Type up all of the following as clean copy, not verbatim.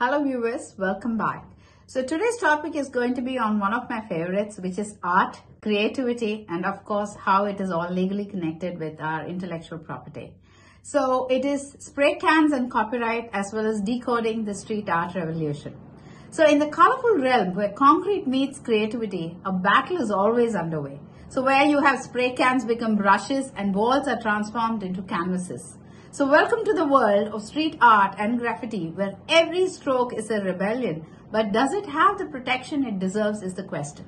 Hello viewers, welcome back. So today's topic is going to be on one of my favorites, which is art, creativity, and of course how it is all legally connected with our intellectual property. So it is spray cans and copyright, as well as decoding the street art revolution. So in the colorful realm where concrete meets creativity, a battle is always underway. So where you have spray cans become brushes and walls are transformed into canvases. So welcome to the world of street art and graffiti, where every stroke is a rebellion, but does it have the protection it deserves is the question.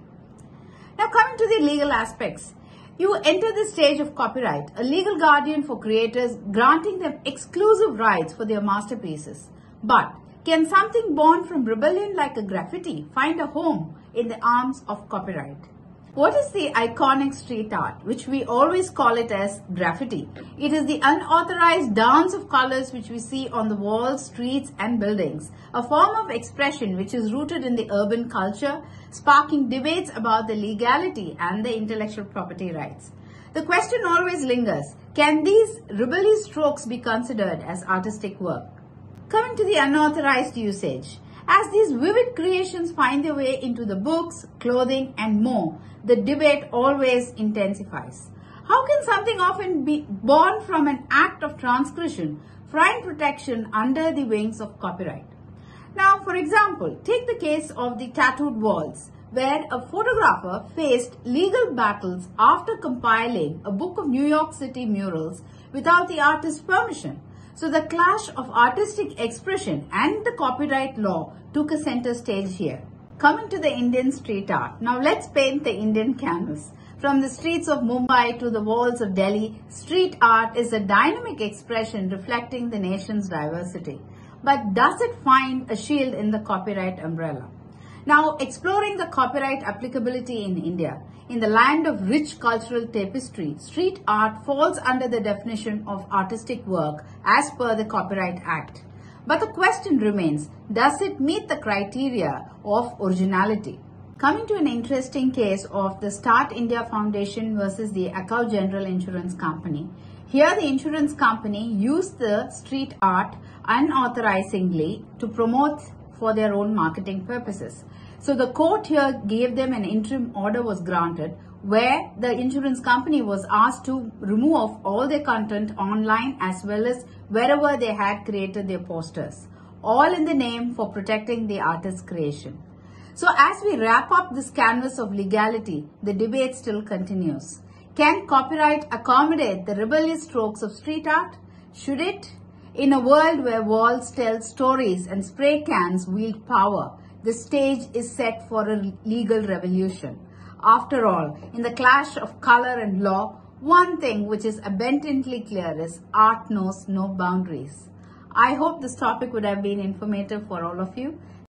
Now coming to the legal aspects, you enter the stage of copyright, a legal guardian for creators, granting them exclusive rights for their masterpieces. But can something born from rebellion like a graffiti find a home in the arms of copyright? What is the iconic street art, which we always call it as graffiti? It is the unauthorized dance of colors which we see on the walls, streets and buildings, a form of expression which is rooted in the urban culture, sparking debates about the legality and the intellectual property rights. The question always lingers, can these rebellious strokes be considered as artistic work? Coming to the unauthorized usage, as these vivid creations find their way into the books, clothing and more, the debate always intensifies. How can something often be born from an act of transgression find protection under the wings of copyright? Now, for example, take the case of the tattooed walls, where a photographer faced legal battles after compiling a book of New York City murals without the artist's permission. So the clash of artistic expression and the copyright law took a center stage here. Coming to the Indian street art. Now let's paint the Indian canvas. From the streets of Mumbai to the walls of Delhi, street art is a dynamic expression reflecting the nation's diversity. But does it find a shield in the copyright umbrella? Now, exploring the copyright applicability in India, in the land of rich cultural tapestry, street art falls under the definition of artistic work as per the Copyright Act. But the question remains, does it meet the criteria of originality? Coming to an interesting case of the Start India Foundation versus the Account General Insurance Company. Here the insurance company used the street art unauthorizingly to promote for their own marketing purposes. So the court here gave them an interim order was granted, where the insurance company was asked to remove all their content online as well as wherever they had created their posters, all in the name for protecting the artist's creation. So as we wrap up this canvas of legality, the debate still continues. Can copyright accommodate the rebellious strokes of street art? Should it? In a world where walls tell stories and spray cans wield power, the stage is set for a legal revolution. After all, in the clash of color and law, one thing which is abundantly clear is art knows no boundaries. I hope this topic would have been informative for all of you.